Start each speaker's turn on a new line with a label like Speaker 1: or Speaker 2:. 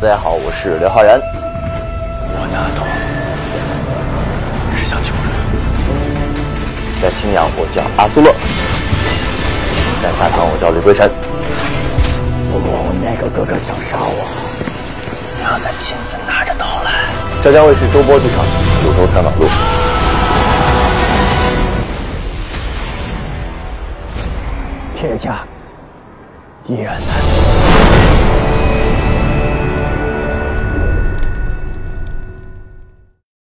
Speaker 1: 大家好，我是刘昊然。
Speaker 2: 我拿刀是想救人。
Speaker 1: 在青阳，我叫阿苏勒；在下堂，我叫吕归尘。
Speaker 2: 如果我那个哥哥想杀我，让他亲自拿着刀来。
Speaker 1: 浙江卫视周播剧场，九州探访录。
Speaker 2: 铁甲依然在。